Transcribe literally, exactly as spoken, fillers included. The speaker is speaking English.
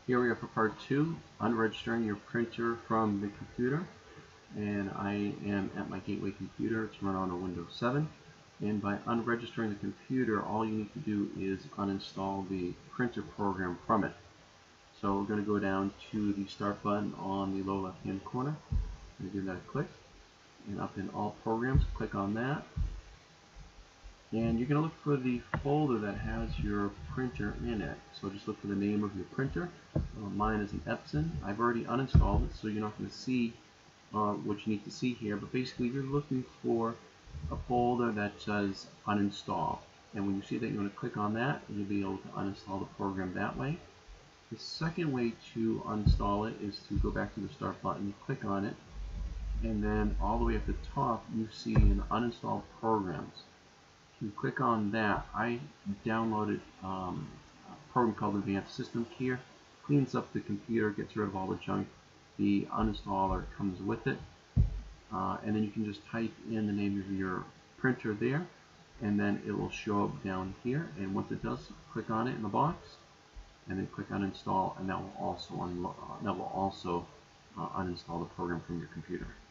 Here we are for part two, unregistering your printer from the computer. And I am at my gateway computer. It's run on a Windows seven. And by unregistering the computer, all you need to do is uninstall the printer program from it. So we're going to go down to the start button on the lower left hand corner. I'm going to give that a click. And up in all programs, click on that. And you're going to look for the folder that has your printer in it. So just look for the name of your printer. Uh, mine is an Epson. I've already uninstalled it, so you're not going to see uh, what you need to see here. But basically, you're looking for a folder that says uninstall. And when you see that, you want to click on that, and you'll be able to uninstall the program that way. The second way to uninstall it is to go back to the Start button, click on it, and then all the way at the top, you see an Uninstall Programs. You click on that. I downloaded um, a program called Advanced System Care. Cleans up the computer, gets rid of all the junk. The uninstaller comes with it. Uh, and then you can just type in the name of your printer there, and then it will show up down here. And once it does, click on it in the box, and then click on Install, and that will also, uh, that will also uh, uninstall the program from your computer.